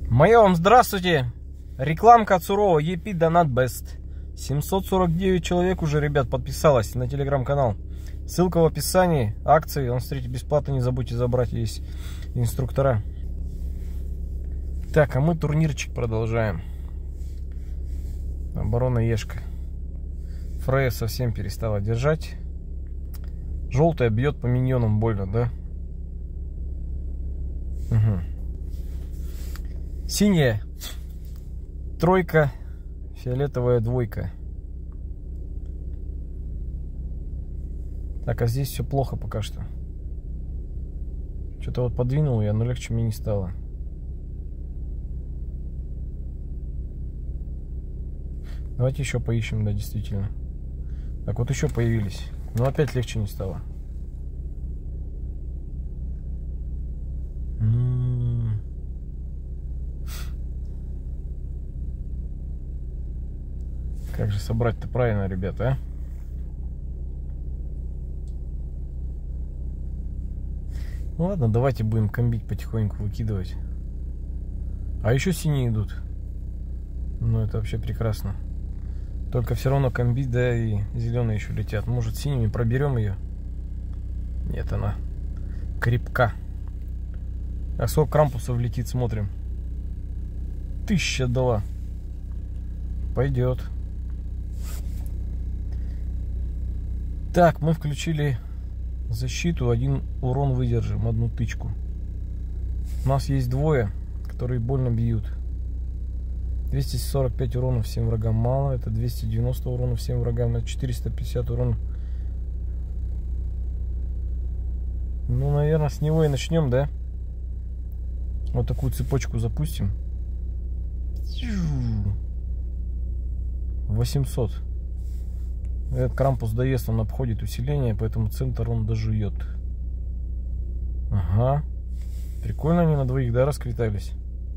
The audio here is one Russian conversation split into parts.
Мое вам здравствуйте. Рекламка от Сурова. EP Donat Best. 749 человек уже, ребят, подписалось на телеграм-канал. Ссылка в описании. Акции. Он, смотрите, бесплатно, не забудьте забрать. Есть инструктора. Так, а мы турнирчик продолжаем. Оборона Ешка. Фрея совсем перестала держать. Желтая бьет по миньонам больно, да? Угу. Синяя тройка, фиолетовая двойка. Так, а здесь все плохо пока что. Что-то вот подвинул я, но легче мне не стало. Давайте еще поищем, да, действительно. Так, вот еще появились. Но опять легче не стало. Как же собрать-то правильно, ребята, а? Ну ладно, давайте будем комбить, потихоньку выкидывать. А еще синие идут. Ну это вообще прекрасно. Только все равно комбить, да, и зеленые еще летят. Может, синими проберем ее? Нет, она крепка. А сколько крампусов летит, смотрим. 1000 дала. Пойдет. Так, мы включили защиту. Один урон выдержим, одну тычку. У нас есть двое, которые больно бьют. 245 уронов всем врагам мало. Это 290 уронов всем врагам. Это 450 уронов. Ну, наверное, с него и начнем, да? Вот такую цепочку запустим. 800. Этот крампус доест, он обходит усиление, поэтому центр он дожует. Ага. Прикольно они на двоих, да, расквитались?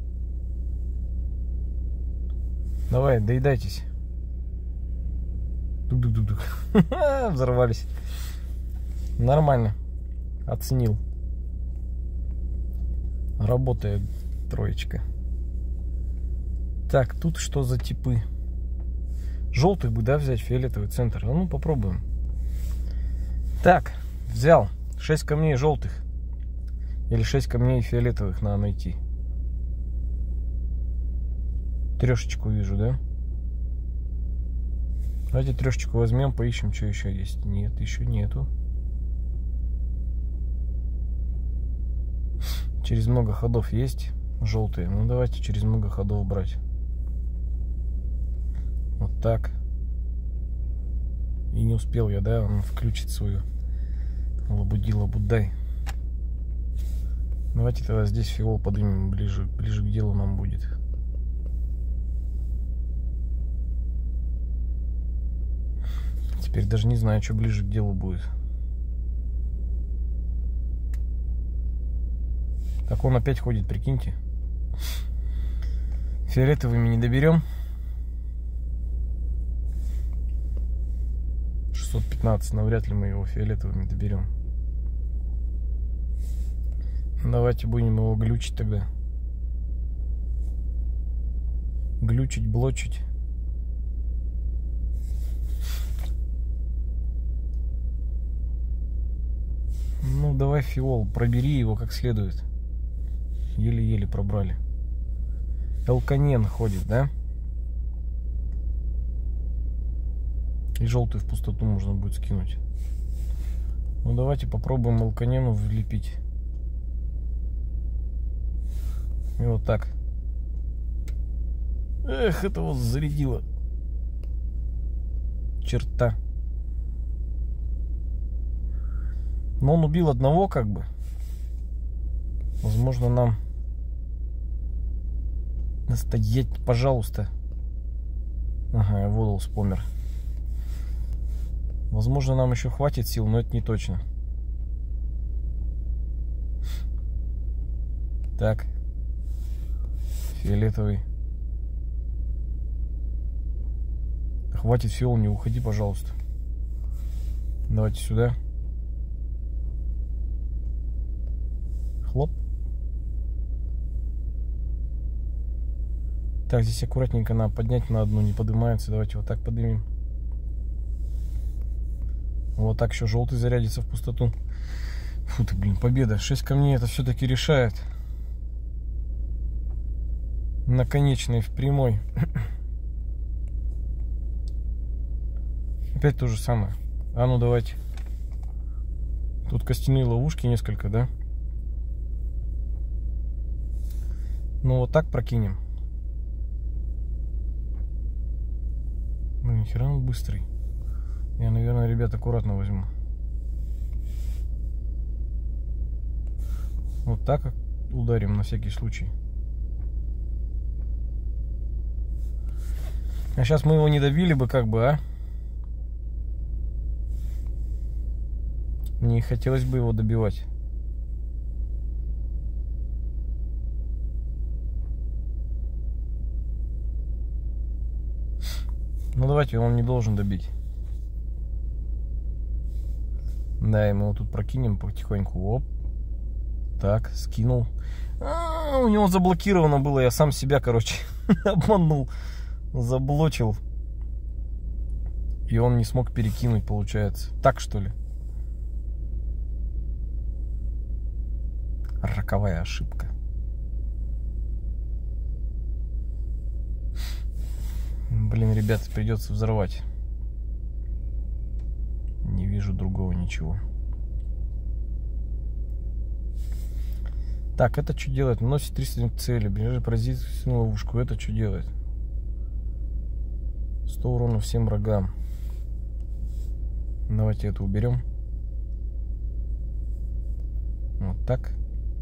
Давай, доедайтесь. Дук-дук-дук-дук. Взорвались. Нормально. Оценил. Работает троечка. Так, тут что за типы? Желтых бы, да, взять, фиолетовый центр. Ну, попробуем. Так, взял 6 камней желтых. Или 6 камней фиолетовых надо найти. Трешечку вижу, да? Давайте трешечку возьмем, поищем, что еще есть. Нет, еще нету. Через много ходов есть желтые. Ну, давайте через много ходов брать. Вот так. И не успел я, да, он включит свою лабудила Буддай. Давайте тогда здесь фиол поднимем, ближе к делу нам будет. Теперь даже не знаю, что ближе к делу будет. Так он опять ходит, прикиньте. Фиолетовыми не доберем. 615, навряд ли мы его фиолетовыми доберем. Давайте будем его глючить тогда. Глючить, блочить. Ну, давай фиол, пробери его как следует. Еле-еле пробрали. Элканен ходит, да? И желтую в пустоту можно будет скинуть. Ну, давайте попробуем Элканену влепить. И вот так. Эх, это вот зарядило. Черта. Но он убил одного, как бы. Возможно, нам настоять, пожалуйста. Ага, Водолс помер. Возможно, нам еще хватит сил, но это не точно. Так. Фиолетовый. Хватит фиол, не уходи, пожалуйста. Давайте сюда. Хлоп. Так, здесь аккуратненько надо поднять на одну, не поднимается. Давайте вот так поднимем. Вот так еще желтый зарядится в пустоту. Фу ты, блин, победа. 6 камней это все-таки решает. Наконечный в прямой. Опять то же самое. А ну давайте. Тут костяные ловушки несколько, да? Ну вот так прокинем. Блин, хера он быстрый. Я, наверное, ребят, аккуратно возьму. Вот так ударим на всякий случай. А сейчас мы его не добили бы, как бы, а? Не хотелось бы его добивать. Ну давайте, он не должен добить. Да, и мы его тут прокинем потихоньку. Оп. Так, скинул. У него заблокировано было. Я сам себя, короче, обманул. Заблочил. И он не смог перекинуть, получается. Так, что ли? Роковая ошибка. Блин, ребят, придется взорвать. Не вижу другого ничего. Так, это что делает? Наносит 300 цели. Ближайший паразит в ловушку. Это что делает? 100 урона всем врагам. Давайте это уберем. Вот так.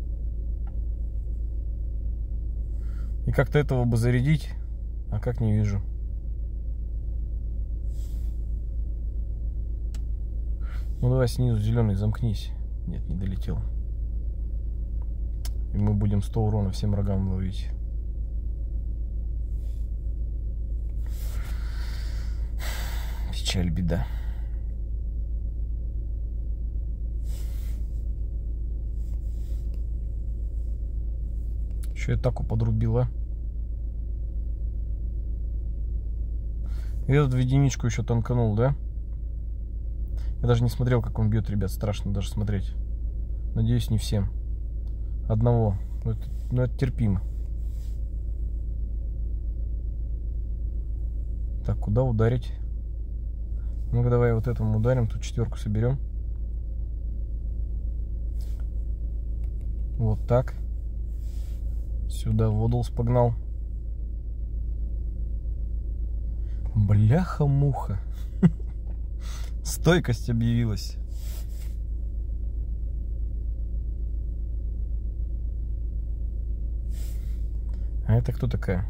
И как-то этого бы зарядить, а как не вижу. Ну давай снизу зеленый замкнись. Нет, не долетел. И мы будем 100 урона всем врагам ловить. Печаль, беда. Еще атаку подрубила. И этот в единичку еще танканул, да? Я даже не смотрел, как он бьет, ребят. Страшно даже смотреть. Надеюсь, не всем. Одного. Но это терпимо. Так, куда ударить? Ну-ка, давай вот этому ударим. Тут 4 соберем. Вот так. Сюда водолс погнал. Бляха-муха. Стойкость объявилась. А это кто такая?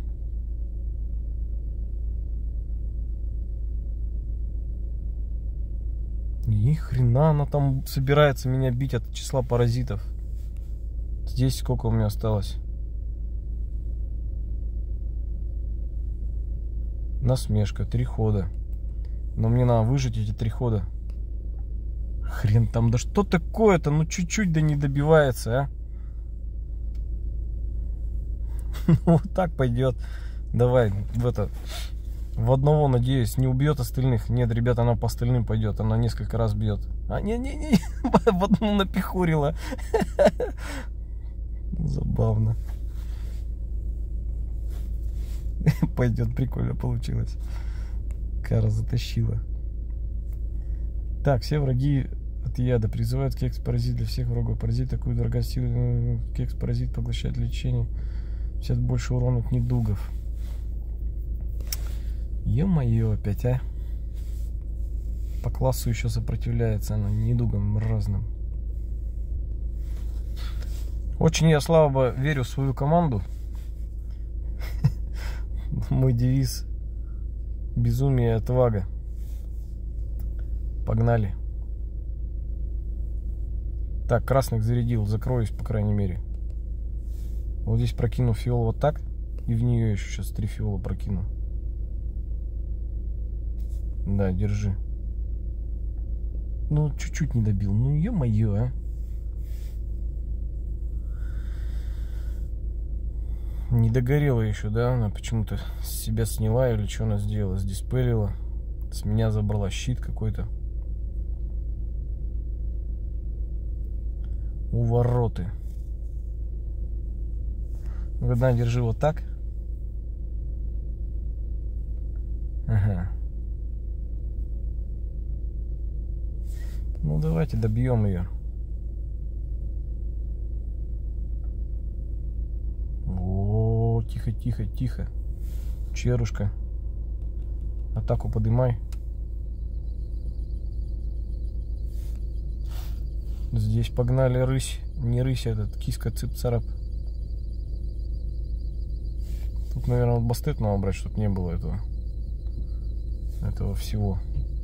Ни хрена она там собирается меня бить от числа паразитов. Здесь сколько у меня осталось? Насмешка, 3 хода. Но мне надо выжить эти 3 хода. Хрен там, да что такое-то? Ну чуть-чуть да не добивается, а? Вот так пойдет. Давай, в одного, надеюсь, не убьет остальных. Нет, ребята, она по остальным пойдет. Она несколько раз бьет. А, не-не-не, в одну напихурила. Забавно. Пойдет, прикольно получилось. Кара затащила. Так, все враги от яда призывают кекс-паразит для всех врагов. Паразит такую дорогостильную. Кекс-паразит поглощает лечение. 50 больше урона от недугов. Ё-моё, опять, а? По классу еще сопротивляется она недугам разным. Очень я слабо верю в свою команду. Мой девиз: безумие и отвага. Погнали. Так, красных зарядил. Закроюсь, по крайней мере. Вот здесь прокину фиол вот так. И в нее еще сейчас 3 фиола прокину. Да, держи. Ну, чуть-чуть не добил. Ну, ё-моё, а. Не догорела еще, да? Она почему-то с себя сняла или что она сделала? Сдиспелила. С меня забрала щит какой-то. Увороты. Видно, держи вот так. Ага. Ну давайте добьем ее. О, тихо, тихо, тихо. Черушка. Атаку подымай. Здесь погнали рысь. Не рысь, а этот киска цып-царап. Тут, наверное, вот бастет надо брать, чтобы не было этого всего.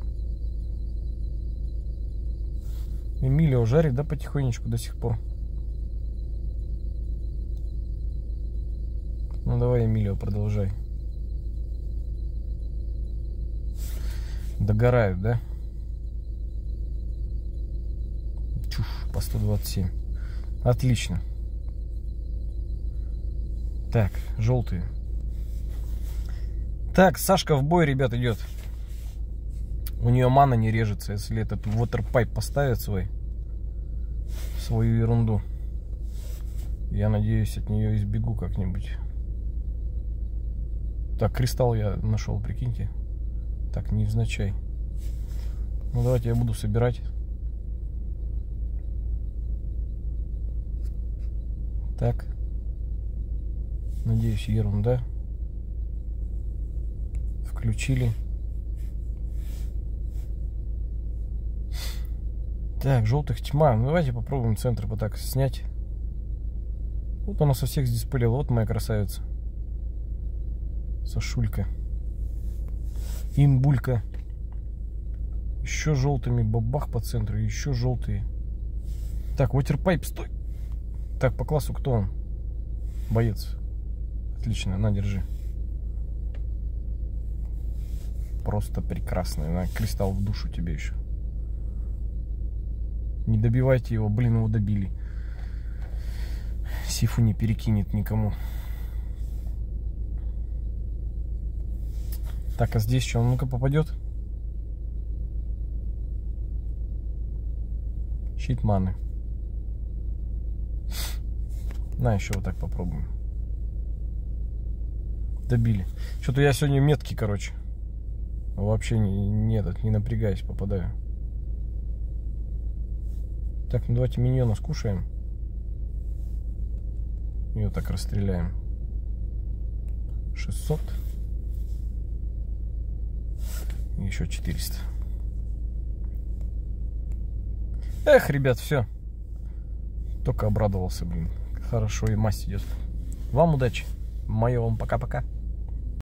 Эмилио жарит, да, потихонечку до сих пор? Ну давай, Эмилио, продолжай. Догорают, да? Чушь, по 127. Отлично. Так, желтые. Так, Сашка в бой, ребят, идет. У нее мана не режется, если этот waterpipe поставит свою ерунду. Я надеюсь, от нее избегу как-нибудь. Так, кристалл я нашел, прикиньте. Так, невзначай. Ну, давайте я буду собирать. Так. Надеюсь, ерунда. Включили. Так, желтых тьма. Ну, давайте попробуем центр вот так снять. Вот она со всех сдиспелила. Вот моя красавица. Сашулька. Имбулька. Еще желтыми бабах по центру. Еще желтые. Так, waterpipe, стой. Так, по классу кто он? Боец. Отлично, на, держи. Просто прекрасно. На, кристалл в душу тебе еще. Не добивайте его. Блин, его добили. Сифу не перекинет никому. Так, а здесь что? Ну-ка попадет. Щит маны. На, еще вот так попробуем. Добили. Что-то я сегодня меткий, короче. Вообще не напрягаясь попадаю. Так, ну давайте миньона скушаем. Ее так расстреляем. 600. Еще 400. Эх, ребят, все. Только обрадовался, блин. Хорошо, и масть идет. Вам удачи. Мое вам пока-пока.